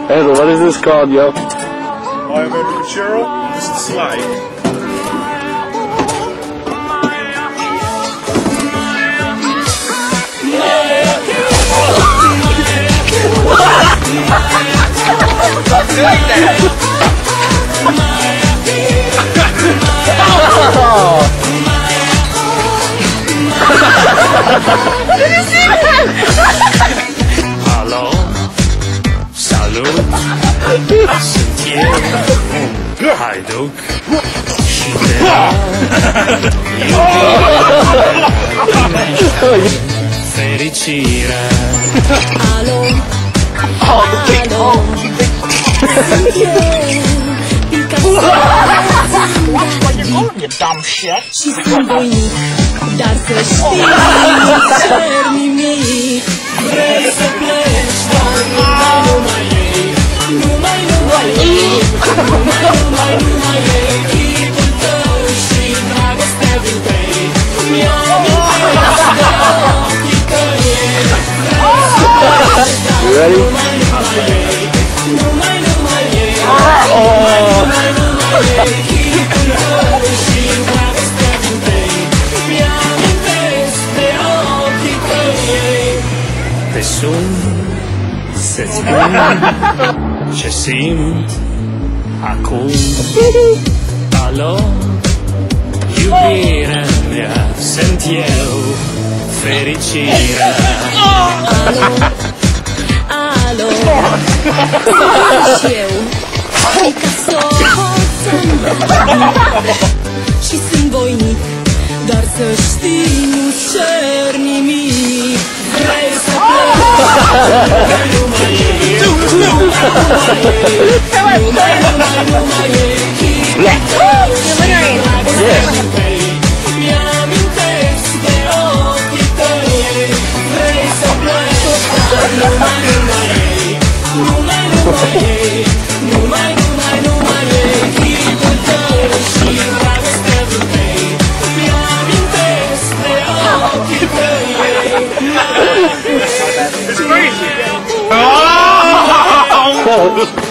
Hazel, what is this called, yo? I am a Churro. This is slide. Stop doing that! Did you see that? Hello, salut, sunt eu, haiduc și te fericirea. Alo, alo, sunt eu, You dumb shit. și sunt voinic, dar să știi, nu cer nimic. Vrei să pleci, dar numai ei, numai ei, numai ei, chipul tău și dragostea din tăi. Mi-amintesc de ochii tăi. Vrei să pleci, dar numai ei, numai ei, numai ei, chipul tău și dragostea din tăi. Mi-amintesc de ochii tăi. Te sun să-ți spun ce simt acum. Alo, iubirea mea, sunt eu, fericirea. Alo, și eu, Picasso, și sunt voinic, dar să știi, nu cer nimic. Vrei să pleci, numai ei, numai ei, chipul tău și dragostea din tăi. Mi-amintesc de ochii tăi. Vrei să pleci, dar numai ei, numai ei, numai ei, chipul tău și dragostea din tăi. Mi-amintesc de ochii tăi. It's crazy. Oh!